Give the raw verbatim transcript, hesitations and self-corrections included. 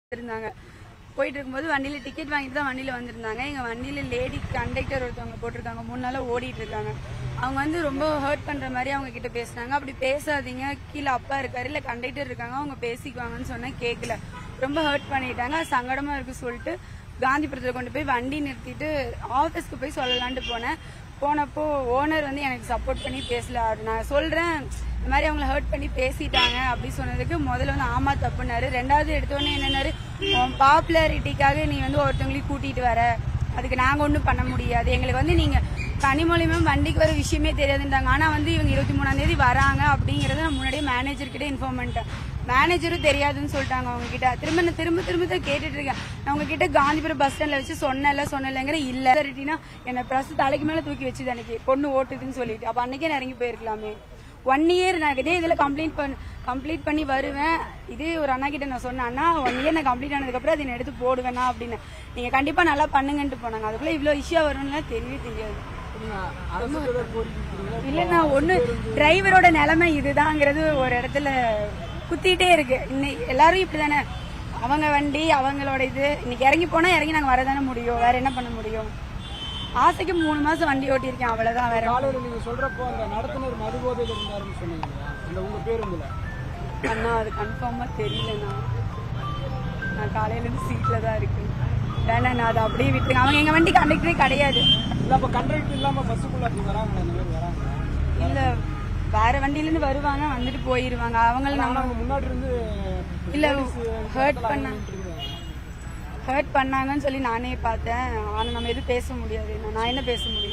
இருந்தாங்க. போயிட்டு இருக்கும்போது வண்டியில டிக்கெட் வாங்கிட்டு தான் வண்டியில வந்திருந்தாங்க. எங்க வண்டியில லேடி கண்டக்டர் ஒருத்தவங்க போட்டிருக்காங்க. மூணு நாளா ஓடிட்டு இருக்காங்க. அவங்க வந்து ரொம்ப ஹர்ட் பண்ற மாதிரி அவங்க கிட்ட பேசினாங்க. அப்படி பேசாதீங்க, கீழே அப்பா இருக்காரு, இல்ல கண்டக்டர் இருக்காங்க, அவங்க பேசிக்குவாங்கன்னு சொன்னா கேட்கல. ரொம்ப ஹர்ட் பண்ணிட்டாங்க. சங்கடமா இருக்கு சொல்லிட்டு காந்திபுரத்துல கொண்டு போய் வண்டி நிறுத்திட்டு ஆபீஸ்க்கு போய் சொல்லலான்ட்டு போனேன். போனப்போ ஓனர் வந்து எனக்கு சப்போர்ட் பண்ணி பேசல. நான் சொல்றேன் இந்த மாதிரி அவங்கள ஹர்ட் பண்ணி பேசிட்டாங்க அப்படி சொன்னதுக்கு முதல்ல வந்து ஆமா தப்புனாரு. ரெண்டாவது எடுத்தோடனே என்னன்னாரு, உன் பாப்புலாரிட்டிக்காக நீ வந்து ஒருத்தவங்களையும் கூட்டிட்டு வர, அதுக்கு நாங்க ஒன்றும் பண்ண முடியாது. எங்களுக்கு வந்து நீங்க கனிமொழியுமே வண்டிக்கு வர விஷயமே தெரியாதுன்றாங்க. ஆனா வந்து இவங்க இருபத்தி மூணாம் தேதி வராங்க அப்படிங்கறத நான் முன்னாடியே மேனேஜர் கிட்ட இன்ஃபார்ம் பண்ணிட்டேன். மேனேஜரும் தெரியாதுன்னு சொல்லிட்டாங்க. அவங்க கிட்ட திரும்ப நான் திரும்ப திரும்ப தான் கேட்டுட்டு இருக்கேன். நான் உங்க கிட்ட காந்திபுரம் பஸ் ஸ்டாண்ட்ல வச்சு சொன்னல சொன்னலங்கிற இல்ல சரிட்டினா என்ன பிரஸ் தலைக்கு மேல தூக்கி வச்சுது அன்னைக்கு பொண்ணு ஓட்டுதுன்னு சொல்லிட்டு. அப்ப அன்னைக்கே இறங்கி போயிருக்கலாமே. ஒன் இயர் நான் இதே இதுல கம்ப்ளீட் பண்ண கம்ப்ளீட் பண்ணி வருவேன். இதே ஒரு அண்ணா கிட்ட நான் சொன்னேன், அண்ணா ஒன் இயர் நான் கம்ப்ளீட் ஆனதுக்கு அப்புறம் அதை எடுத்து போடுவேண்ணா அப்படின்னு. நீங்க கண்டிப்பா நல்லா பண்ணுங்கன்ட்டு போனாங்க. அதுக்குள்ள இவ்வளவு இஷ்யூ வரும்னு தெரியவே தெரியாது. இல்லன்னா ஒண்ணு டிரைவரோட நிலைமை இதுதாங்கிறது ஒரு இடத்துல குத்திட்டே இருக்கு. இன்னைக்கு எல்லாரும் இப்படிதானே, அவங்க வண்டி அவங்களோட இது. இன்னைக்கு இறங்கி போனா இறங்கி நாங்க வரதானே முடியும், வேற என்ன பண்ண முடியும். ஆசைக்கு மூணு மாசம் வண்டி ஓட்டிருக்கேன், அவ்வளவுதான். வேற நீங்க சொல்றப்போ அந்த நடத்துனர் மதுபோதையில் இருந்தாருன்னு சொன்னீங்க, உங்க பேருந்துல அண்ணா அது கன்ஃபார்மா தெரியலண்ணா. நான் காலையில இருந்து சீட்ல தான் இருக்கு. வேணா நான் அதை அப்படியே விட்டுருங்க. அவங்க எங்க வண்டி கண்டக்டரே கிடையாது. இல்ல அப்ப கண்டக்டர் இல்லாம பஸ்ஸுக்குள்ள அப்படி வராங்க, அந்த மாதிரி வராங்க. இல்ல வேற வண்டியில இருந்து வருவாங்க, வந்துட்டு போயிருவாங்க. அவங்கள நம்ம முன்னாடி இருந்து இல்ல ஹர்ட் பண்ண ஹர்ட் பண்ணாங்கன்னு சொல்லி நானே பார்த்தேன். ஆனா நம்ம எதுவும் பேச முடியாது. நான் என்ன பேச முடியும்.